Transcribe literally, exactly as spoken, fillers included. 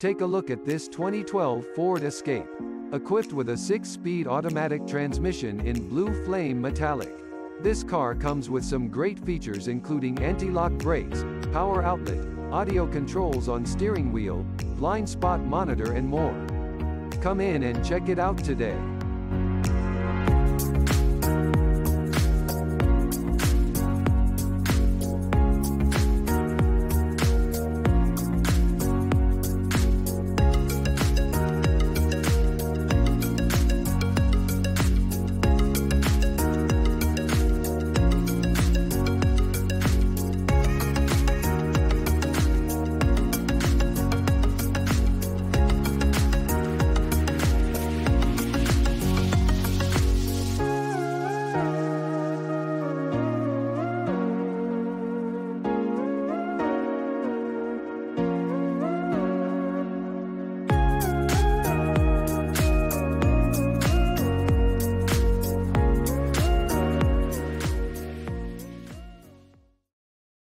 Take a look at this twenty twelve Ford Escape. Equipped with a six-speed automatic transmission in blue flame metallic. This car comes with some great features including anti-lock brakes, power outlet, audio controls on steering wheel, blind spot monitor and more. Come in and check it out today.